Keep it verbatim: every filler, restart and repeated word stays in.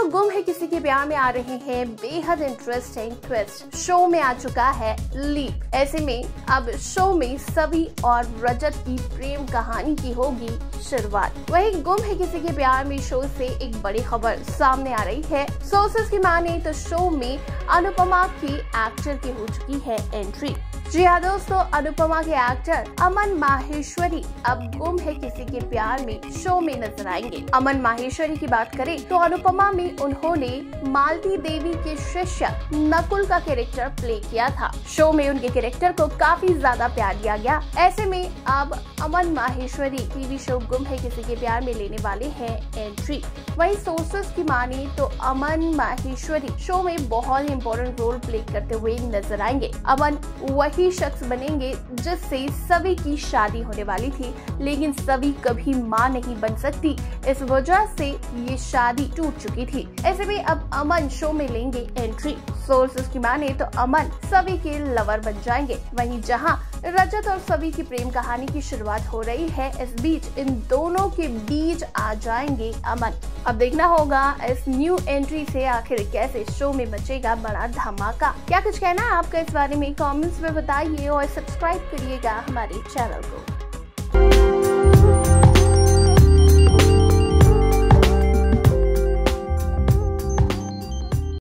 Show गुम है किसी के प्यार में आ रहे हैं बेहद इंटरेस्टिंग ट्विस्ट। शो में आ चुका है लीप। ऐसे में अब शो में सभी और रजत की प्रेम कहानी की होगी शुरुआत। वहीं गुम है किसी के प्यार में शो से एक बड़ी खबर सामने आ रही है। सोर्सेस की माने तो शो में अनुपमा की एक्टर की हो चुकी है एंट्री। जी हाँ दोस्तों, अनुपमा के एक्टर अमन माहेश्वरी अब गुम है किसी के प्यार में शो में नजर आएंगे। अमन माहेश्वरी की बात करें तो अनुपमा में उन्होंने मालती देवी के शिष्य नकुल का कैरेक्टर प्ले किया था। शो में उनके कैरेक्टर को काफी ज्यादा प्यार दिया गया। ऐसे में अब अमन माहेश्वरी टीवी शो गुम है किसी के प्यार में लेने वाले हैं एंट्री। वहीं सोर्सेस की माने तो अमन माहेश्वरी शो में बहुत इंपॉर्टेंट रोल प्ले करते हुए नजर आएंगे। अमन वही शख्स बनेंगे जिससे सभी की शादी होने वाली थी, लेकिन सभी कभी मां नहीं बन सकती। इस वजह से ये शादी टूट चुकी थी। ऐसे में अब अमन शो में लेंगे एंट्री। सोर्सेस की माने तो अमन सभी के लवर बन जाएंगे। वहीं जहां रजत और सभी की प्रेम कहानी की शुरुआत हो रही है, इस बीच इन दोनों के बीच आ जाएंगे अमन। अब देखना होगा इस न्यू एंट्री से आखिर कैसे शो में मचेगा बड़ा धमाका। क्या कुछ कहना है आपका इस बारे में कमेंट्स में बताइए और सब्सक्राइब करिएगा हमारे चैनल को।